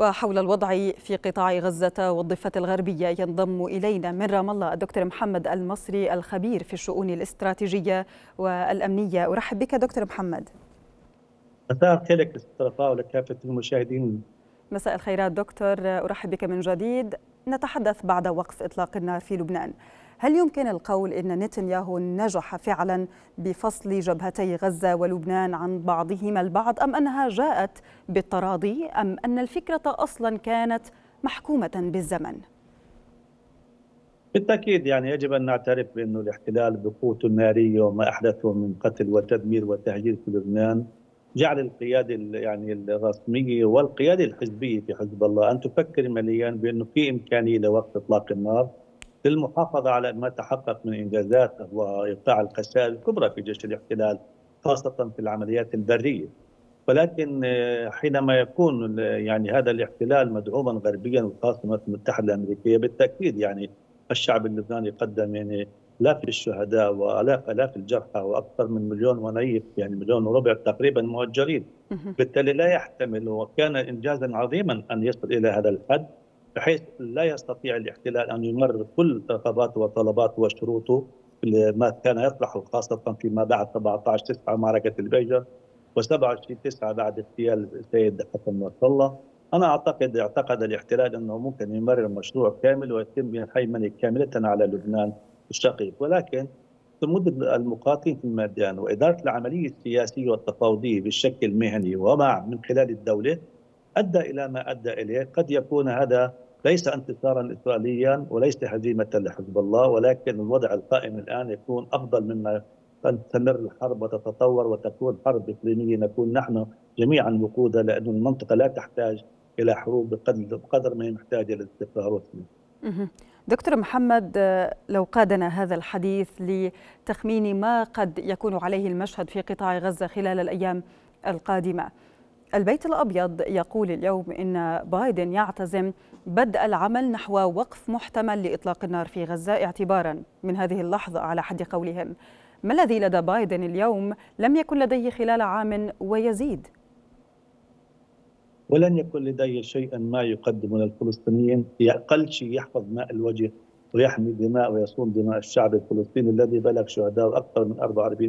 وحول الوضع في قطاع غزة والضفة الغربية ينضم إلينا من رام الله الدكتور محمد المصري الخبير في الشؤون الاستراتيجية والأمنية. أرحب بك دكتور محمد. مساء الخير لك استرقاء ولكافة المشاهدين. مساء الخيرات دكتور، أرحب بك من جديد. نتحدث بعد وقف إطلاق النار في لبنان. هل يمكن القول إن نتنياهو نجح فعلا بفصل جبهتي غزة ولبنان عن بعضهما البعض، أم أنها جاءت بالتراضي، أم أن الفكرة أصلا كانت محكومة بالزمن؟ بالتأكيد يجب أن نعترف بأن الاحتلال بقوته النارية وما أحدثه من قتل وتدمير وتهجير في لبنان جعل القيادة الرسمية والقيادة الحزبية في حزب الله أن تفكر مليا بأنه في إمكانية لوقف إطلاق النار للمحافظة على ما تحقق من إنجازات وإيقاع الخسائر الكبرى في جيش الاحتلال خاصة في العمليات البرية. ولكن حينما يكون هذا الاحتلال مدعوما غربيا وخاصة الولايات المتحدة الأمريكية، بالتأكيد الشعب اللبناني قدم آلاف الشهداء وآلاف الجرحى وأكثر من مليون ونيف، مليون وربع تقريبا مؤجرين. بالتالي لا يحتمل، وكان إنجازا عظيما أن يصل إلى هذا الحد بحيث لا يستطيع الاحتلال أن يمرر كل رغباته وطلباته وشروطه ما كان يطرحه خاصة فيما بعد 17/9 معركة البيجر و27/9 بعد اغتيال السيد حسن نصر الله. أنا اعتقد الاحتلال أنه ممكن يمرر مشروع كامل ويتم الهيمنة كاملة على لبنان الشقيق، ولكن صمود المقاتلين في الميدان وإدارة العملية السياسية والتفاوضية بالشكل مهني من خلال الدولة أدى إلى ما أدى إليه. قد يكون هذا ليس انتصارا إسرائيليا وليس هزيمة لحزب الله، ولكن الوضع القائم الآن يكون أفضل مما أن تستمر الحرب وتتطور وتكون حرب إقليمية نكون نحن جميعا وقودها، لأن المنطقة لا تحتاج إلى حروب بقدر ما هي محتاجة للاستقرار والسلام. دكتور محمد، لو قادنا هذا الحديث لتخمين ما قد يكون عليه المشهد في قطاع غزة خلال الأيام القادمة. البيت الأبيض يقول اليوم إن بايدن يعتزم بدء العمل نحو وقف محتمل لإطلاق النار في غزة اعتبارا من هذه اللحظة على حد قولهم. ما الذي لدى بايدن اليوم لم يكن لديه خلال عام ويزيد؟ ولن يكن لديه شيئا ما يقدم للفلسطينيين، أقل شيء يحفظ ماء الوجه ويحمي دماء ويصون دماء الشعب الفلسطيني الذي بلغ شهداء أكثر من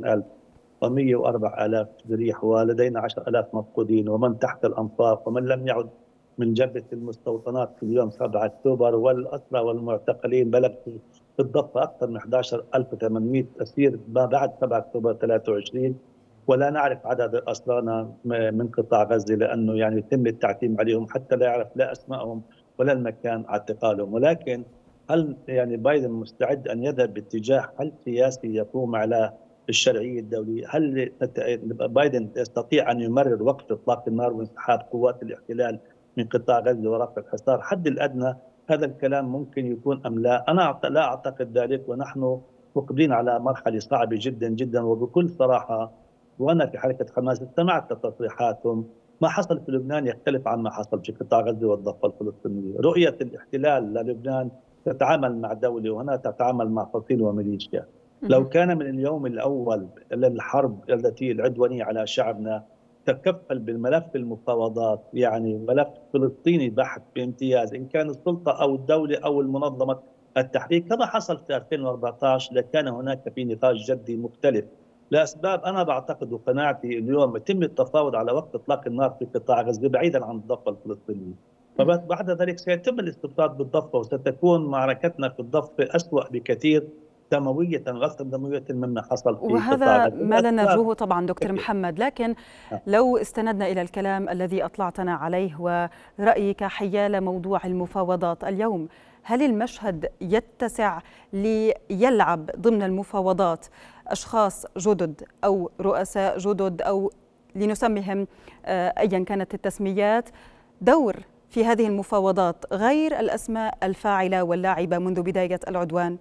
44,104 جريح، ولدينا 10,000 مفقودين ومن تحت الأنفاق ومن لم يعد من جبهة المستوطنات في اليوم 7 أكتوبر، والأسرى والمعتقلين بلغ في الضفة أكثر من 11,800 أسير ما بعد 7 أكتوبر 23، ولا نعرف عدد أسرانا من قطاع غزة لأنه يتم التعتيم عليهم حتى لا يعرف لا أسمائهم ولا المكان اعتقالهم. ولكن هل بايدن مستعد أن يذهب باتجاه حل سياسي يقوم على الشرعية الدولية؟ هل بايدن يستطيع أن يمرر وقف إطلاق النار وانسحاب قوات الاحتلال من قطاع غزة ورفع الحصار حد الأدنى؟ هذا الكلام ممكن يكون أم لا؟ أنا لا أعتقد ذلك، ونحن مقبلين على مرحلة صعبة جدا جدا. وبكل صراحة وأنا في حركة حماس استمعت لتصريحاتهم، ما حصل في لبنان يختلف عن ما حصل في قطاع غزة والضفة الفلسطينية. رؤية الاحتلال للبنان تتعامل مع دولة وهنا تتعامل مع فصيل وميليشيا. لو كان من اليوم الأول للحرب التي العدوانية على شعبنا تكفل بالملف المفاوضات، ملف فلسطيني بحت بامتياز إن كان السلطة أو الدولة أو المنظمة التحرير كما حصل في 2014، لكان هناك في نقاش جدي مختلف. لأسباب أنا بعتقد وقناعتي اليوم يتم التفاوض على وقف إطلاق النار في قطاع غزة بعيدا عن الضفة الفلسطينية، فبعد ذلك سيتم الاستفاض بالضفة وستكون معركتنا في الضفة أسوأ بكثير دموية غسل دموية مما حصل في وهذا ما لا نرجوه طبعا دكتور محمد. لكن لو استندنا إلى الكلام الذي أطلعتنا عليه ورأيك حيال موضوع المفاوضات اليوم، هل المشهد يتسع ليلعب ضمن المفاوضات أشخاص جدد أو رؤساء جدد أو لنسميهم أيا كانت التسميات دور في هذه المفاوضات غير الأسماء الفاعلة واللاعبة منذ بداية العدوان؟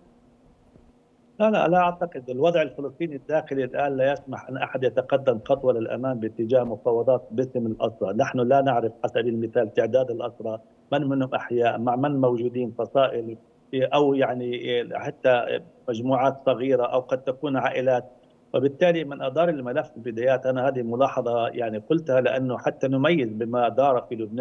لا أعتقد. الوضع الفلسطيني الداخلي الآن لا يسمح أن أحد يتقدم خطوة للأمام باتجاه مفاوضات باسم الأسرى. نحن لا نعرف على سبيل المثال تعداد الأسرى، من منهم أحياء، مع من موجودين، فصائل أو حتى مجموعات صغيرة أو قد تكون عائلات. وبالتالي من أدار الملف في البدايات، أنا هذه ملاحظة قلتها لأنه حتى نميز بما دار في لبنان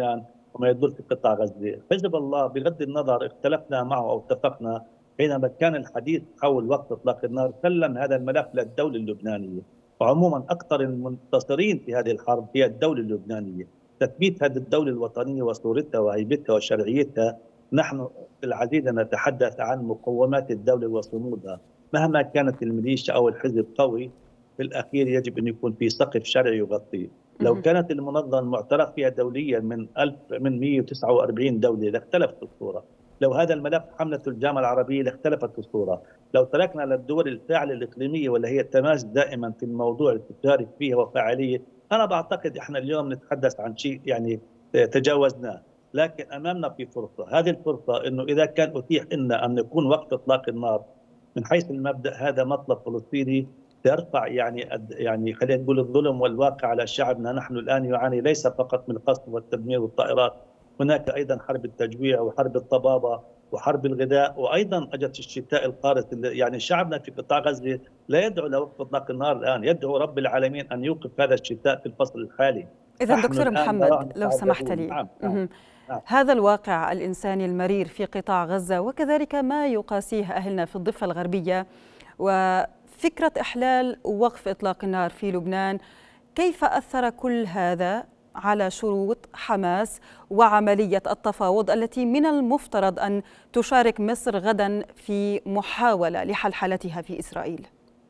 وما يدور في قطاع غزة. حزب الله بغض النظر اختلفنا معه أو اتفقنا، حينما كان الحديث حول وقت إطلاق النار سلم هذا الملف للدولة اللبنانية. وعموما أكثر المنتصرين في هذه الحرب هي الدولة اللبنانية. تثبيت هذه الدولة الوطنية وصورتها وهيبتها وشرعيتها. نحن العديد نتحدث عن مقومات الدولة وصمودها. مهما كانت الميليشيا أو الحزب قوي، في الأخير يجب أن يكون في سقف شرعي يغطيه. لو كانت المنظمة معترف فيها دوليا من 149 دولة لاختلفت الصورة. لو هذا الملف حملته الجامعة العربية لاختلفت الصورة. لو تركنا للدول الفاعلة الإقليمية واللي هي التماس دائما في الموضوع تشارك فيها وفاعلية، أنا بعتقد إحنا اليوم نتحدث عن شيء يعني تجاوزناه. لكن أمامنا في فرصة، هذه الفرصة أنه إذا كان أتيح لنا أن يكون وقت إطلاق النار من حيث المبدأ هذا مطلب فلسطيني ترفع يعني خلينا نقول الظلم والواقع على شعبنا. نحن الآن يعاني ليس فقط من القصف والتدمير والطائرات، هناك أيضا حرب التجويع وحرب الطبابة وحرب الغذاء، وأيضا أجت الشتاء القارس. يعني شعبنا في قطاع غزة لا يدعو لوقف إطلاق النار الآن، يدعو رب العالمين أن يوقف هذا الشتاء في الفصل الحالي. إذا دكتور محمد لو سمحت لي، نعم. هذا الواقع الإنساني المرير في قطاع غزة وكذلك ما يقاسيه أهلنا في الضفة الغربية وفكرة إحلال ووقف إطلاق النار في لبنان، كيف أثر كل هذا على شروط حماس وعملية التفاوض التي من المفترض أن تشارك مصر غدا في محاولة لحلحلتها في إسرائيل؟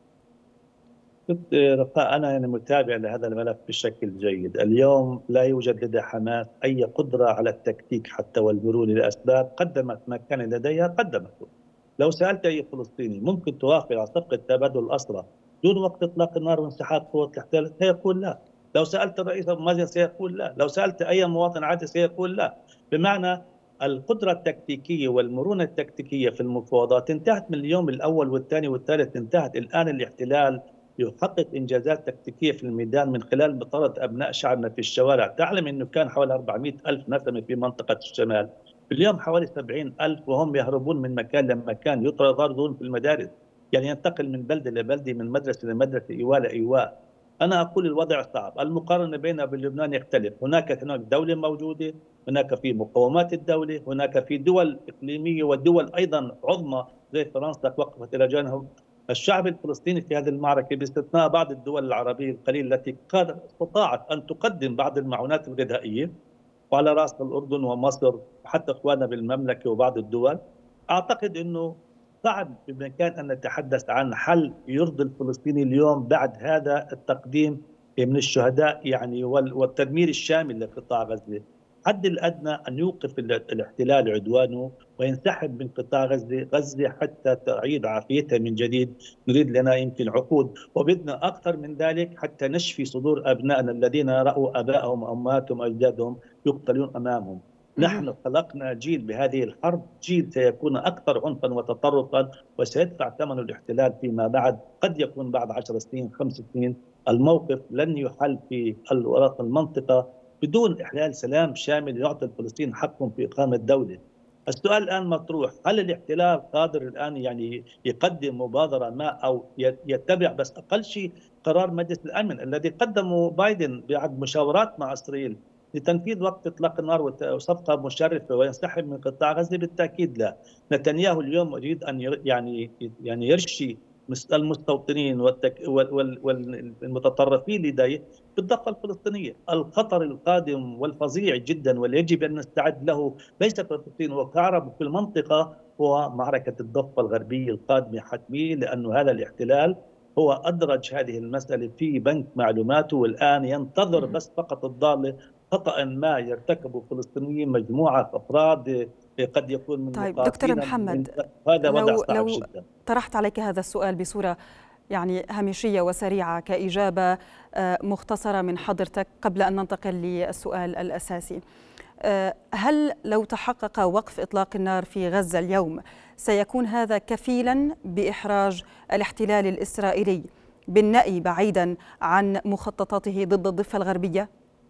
رقاء، أنا يعني متابع لهذا الملف بشكل جيد. اليوم لا يوجد لدى حماس أي قدرة على التكتيك حتى والمرور للأسباب. قدمت ما كان لديها قدمته. لو سألت أي فلسطيني ممكن توافق على صفقة تبادل الأسرى دون وقت إطلاق النار وانسحاب قوة الاحتلال سيقول لا. لو سألت الرئيس مازن سيقول لا. لو سألت أي مواطن عادي سيقول لا. بمعنى القدرة التكتيكية والمرونة التكتيكية في المفاوضات انتهت من اليوم الأول والثاني والثالث انتهت. الآن الاحتلال يحقق إنجازات تكتيكية في الميدان من خلال مطاردة أبناء شعبنا في الشوارع. تعلم أنه كان حوالي 400 ألف نسمة في منطقة الشمال، اليوم حوالي 70 ألف وهم يهربون من مكان لمكان، يطردون في المدارس، يعني ينتقل من بلدة لبلدة، من مدرسة لمدرسة، إيواء لإيواء. أنا أقول الوضع صعب. المقارنة بيننا وبين لبنان يختلف. هناك دولة موجودة، هناك في مقومات الدولة، هناك في دول إقليمية ودول أيضا عظمى زي فرنسا وقفت إلى جانب الشعب الفلسطيني في هذه المعركة، باستثناء بعض الدول العربية القليلة التي استطاعت أن تقدم بعض المعونات الغذائية، وعلى رأس الأردن ومصر وحتى إخواننا بالمملكة وبعض الدول. أعتقد أنه صعب بإمكان أن نتحدث عن حل يرضي الفلسطيني اليوم بعد هذا التقديم من الشهداء يعني والتدمير الشامل لقطاع غزة. الحد الأدنى أن يوقف الاحتلال عدوانه وينسحب من قطاع غزة حتى تعيد عافيتها من جديد. نريد لنا يمكن عقود، وبدنا أكثر من ذلك حتى نشفي صدور أبنائنا الذين رأوا أبائهم وأمهاتهم وأجدادهم يقتلون أمامهم. نحن خلقنا جيل بهذه الحرب، جيل سيكون أكثر عنفا وتطرفا وسيدفع ثمن الاحتلال فيما بعد. قد يكون بعد 10 سنين 5 سنين. الموقف لن يحل في المنطقة بدون إحلال سلام شامل يعطي الفلسطينيين حقهم في إقامة دولة. السؤال الآن مطروح، هل الاحتلال قادر الآن يعني يقدم مبادرة ما أو يتبع بس أقل شيء قرار مجلس الأمن الذي قدمه بايدن بعد مشاورات مع إسرائيل لتنفيذ وقت إطلاق النار وصفقة مشرفة وينسحب من قطاع غزة؟ بالتأكيد لا. نتنياهو اليوم يريد أن يعني يرشي المستوطنين والمتطرفين لديه بالضفة الفلسطينية. الخطر القادم والفظيع جدا واللي يجب أن نستعد له ليس في فلسطين وكعرب في المنطقة هو معركة الضفة الغربية القادمة حتمية، لأن هذا الاحتلال هو أدرج هذه المسألة في بنك معلوماته والآن ينتظر بس فقط الضالة خطأ ما يرتكبه فلسطينيين مجموعة أفراد قد يكون من طيب دكتور محمد، هذا وضع صعب جدا. طرحت عليك هذا السؤال بصورة يعني هامشية وسريعة كإجابة مختصرة من حضرتك قبل أن ننتقل للسؤال الأساسي، هل لو تحقق وقف إطلاق النار في غزة اليوم سيكون هذا كفيلا بإحراج الاحتلال الإسرائيلي بالنأي بعيدا عن مخططاته ضد الضفة الغربية؟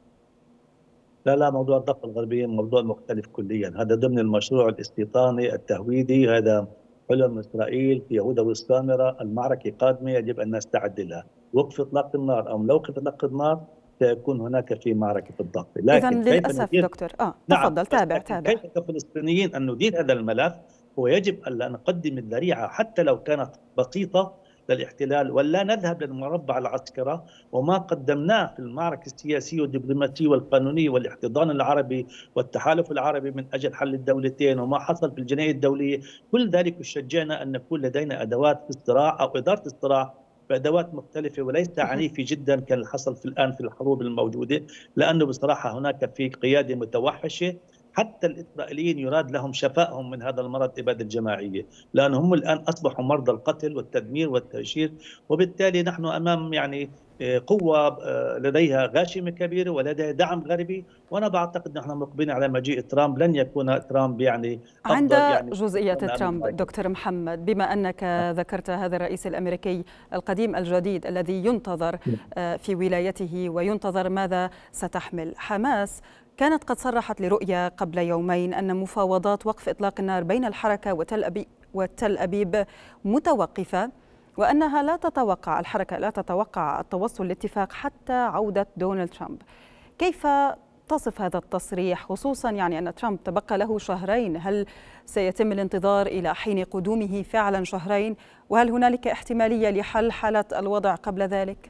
لا، موضوع الضفة الغربية موضوع مختلف كليا. هذا ضمن المشروع الاستيطاني التهويدي، هذا حلم إسرائيل في يهوذا والسامرة. المعركة قادمة يجب أن نستعد لها. وقف إطلاق النار أو لا وقف إطلاق النار سيكون هناك في معركة الضفة. لكن للأسف دكتور تفضل تابع. كيف كفلسطينيين أن ندير هذا الملف؟ هو يجب أن لا نقدم الذريعة حتى لو كانت بسيطة للاحتلال، ولا نذهب للمربع العسكري. وما قدمناه في المعركة السياسية والدبلوماسية والقانونية والاحتضان العربي والتحالف العربي من أجل حل الدولتين، وما حصل في الجناية الدولية، كل ذلك يشجعنا أن نكون لدينا أدوات في الصراع أو إدارة الصراع بأدوات مختلفة وليس عنيفة جدا كان حصل في الآن في الحروب الموجودة، لأنه بصراحة هناك في قيادة متوحشة. حتى الإسرائيليين يراد لهم شفائهم من هذا المرض إبادة الجماعية، لأنهم الآن أصبحوا مرضى القتل والتدمير والتهجير. وبالتالي نحن أمام قوة لديها غاشمة كبيرة ولديها دعم غربي. وأنا بعتقد نحن مقبلين على مجيء ترامب، لن يكون ترامب عند جزئية ترامب دكتور محمد، بما أنك ذكرت هذا الرئيس الأمريكي القديم الجديد الذي ينتظر في ولايته وينتظر ماذا ستحمل. حماس كانت قد صرحت لرؤيا قبل يومين أن مفاوضات وقف إطلاق النار بين الحركة وتل أبيب متوقفة، وأنها الحركة لا تتوقع التوصل لاتفاق حتى عودة دونالد ترامب. كيف تصف هذا التصريح، خصوصا أن ترامب تبقى له شهرين؟ هل سيتم الانتظار إلى حين قدومه فعلا شهرين؟ وهل هنالك احتمالية لحل حالة الوضع قبل ذلك؟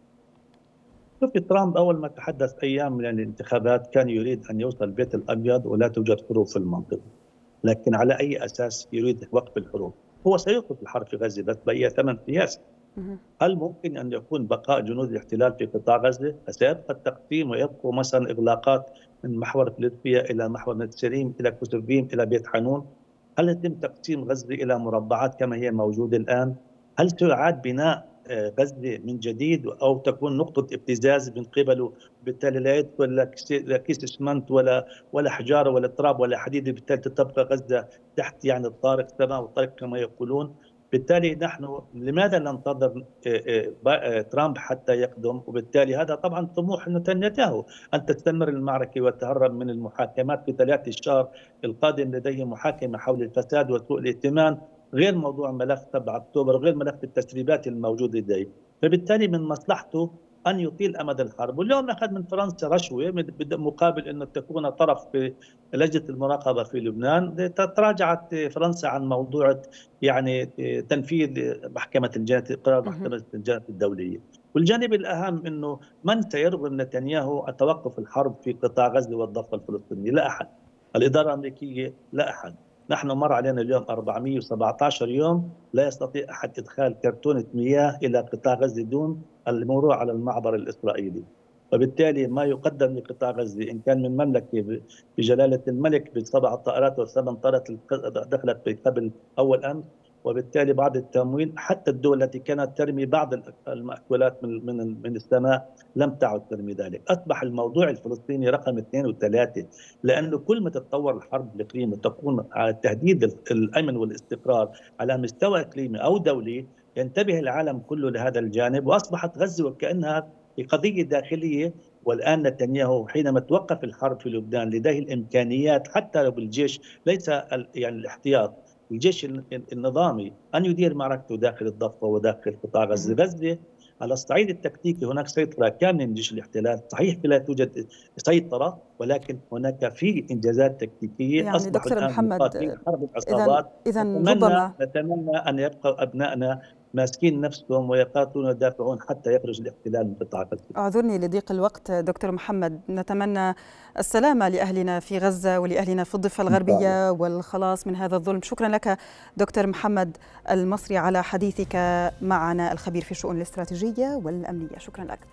شوفي، ترامب أول ما تحدث أيام من الانتخابات كان يريد أن يوصل البيت الأبيض ولا توجد حروب في المنطقة، لكن على أي أساس يريد وقف الحروب؟ هو سيوقف الحرب في غزة بس بأي ثمن سياسي. هل ممكن أن يكون بقاء جنود الاحتلال في قطاع غزة؟ سيبقى التقسيم ويبقى مثلا إغلاقات من محور فيلادلفيا إلى محور نتسريم إلى كوسوفيم إلى بيت حانون؟ هل يتم تقسيم غزة إلى مربعات كما هي موجودة الآن؟ هل سيعاد بناء غزة من جديد أو تكون نقطة ابتزاز من قبله؟ بالتالي لا يدخل لا كيس اسمنت ولا حجارة ولا تراب ولا حديد، بالتالي تبقى غزة تحت الطارق السماء والطريق كما يقولون. بالتالي نحن لماذا ننتظر ترامب حتى يقدم؟ وبالتالي هذا طبعا طموح نتنياهو أن تستمر المعركة وتهرب من المحاكمات. في 3 الشهر القادم لديه محاكمة حول الفساد وسوء الائتمان، غير موضوع ملف 7 أكتوبر، غير ملف التسريبات الموجودة لديه. فبالتالي من مصلحته أن يطيل أمد الحرب. واليوم أخذ من فرنسا رشوة مقابل أنه تكون طرف في لجنة المراقبة في لبنان. تراجعت فرنسا عن موضوع تنفيذ قرار محكمة الجنايات الدولية. والجانب الأهم أنه من سيرغم نتنياهو توقف الحرب في قطاع غزة والضفة الفلسطينية؟ لا أحد. الإدارة الأمريكية لا أحد. نحن مر علينا اليوم 417 يوم لا يستطيع أحد إدخال كرتونة مياه إلى قطاع غزة دون المرور على المعبر الإسرائيلي. وبالتالي ما يقدم لقطاع غزة إن كان من مملكة بجلالة الملك ب7 طائرات و8 طائرات دخلت قبل أول أمس، وبالتالي بعض التمويل، حتى الدول التي كانت ترمي بعض المأكولات من السماء لم تعد ترمي ذلك. أصبح الموضوع الفلسطيني رقم 2 و3، لأنه كل ما تتطور الحرب الإقليمية وتكون على تهديد الأمن والاستقرار على مستوى إقليمي أو دولي ينتبه العالم كله لهذا الجانب. وأصبحت غزة وكأنها قضية داخلية. والآن نتنياهو حينما توقف الحرب في لبنان لديه الإمكانيات حتى لو بالجيش، ليس الاحتياط، الجيش النظامي، أن يدير معركته داخل الضفة وداخل قطاع غزة. غزة على الصعيد التكتيكي هناك سيطرة كاملة من جيش الاحتلال، صحيح لا توجد سيطرة، ولكن هناك في إنجازات تكتيكية. أصبح دكتور الآن محمد، حرب العصابات. نتمنى أن يبقى أبنائنا ماسكين نفسهم ويقاتلون ويدافعون حتى يخرج الاحتلال من قطاع غزة. أعذرني لضيق الوقت دكتور محمد، نتمنى السلامة لأهلنا في غزة ولأهلنا في الضفة الغربية والخلاص من هذا الظلم. شكرا لك دكتور محمد المصري على حديثك معنا، الخبير في الشؤون الاستراتيجية والأمنية. شكرا لك.